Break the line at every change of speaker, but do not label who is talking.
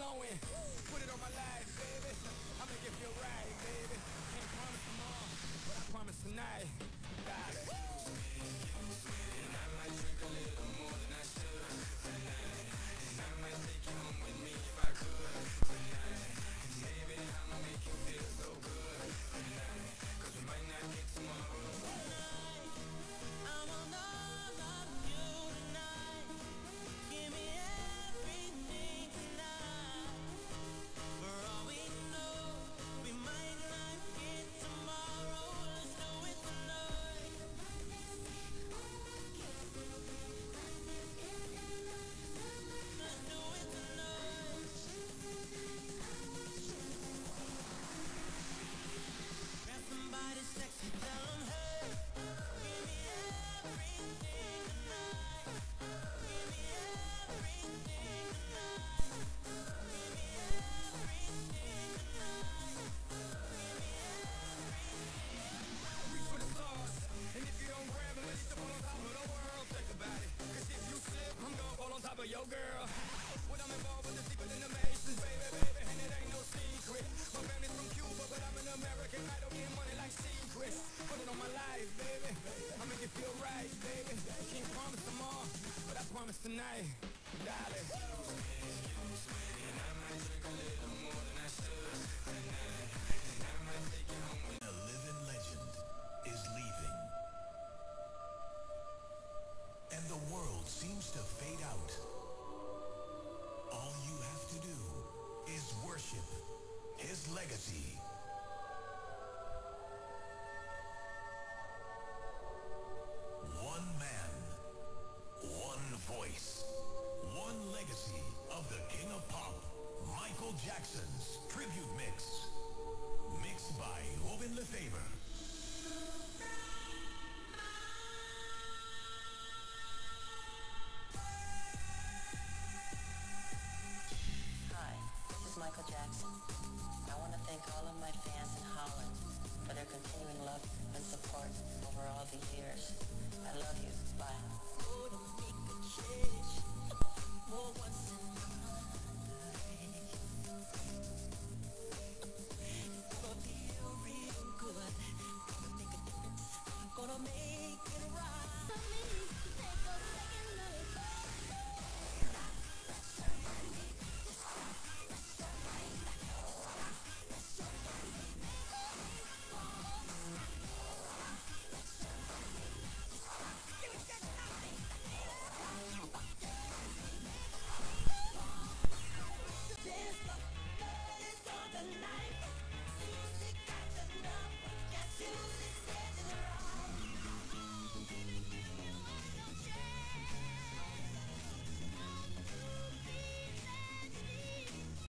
going. Put it on my life, baby. I'ma give you a ride, baby. Can't promise tomorrow, but I promise tonight. Got it. And I might drink a little more than I should tonight. And I might take you home with me if I could tonight. And baby, I'ma make you feel so good tonight. 'Cause we might not get tomorrow. Yo girl, what I'm involved with the secret in the Masons, baby, baby, and it ain't no secret. My family's from Cuba, but I'm an American. I don't get money like secrets. Put it on my life, baby. I'ma make you feel right, baby. Can't promise tomorrow, but I promise tonight, darling. And I might drink a little more than I should tonight. And I might take you home with
a living legend is leaving. And the world seems to fade out. All you have to do is worship his legacy. One man, one voice, one legacy of the King of Pop, Michael Jackson's tribute mix. Mixed by Robin Lefebvre.
Michael Jackson. I want to thank all of my fans in Holland for their continuing love and support over all these years. I love you. Bye.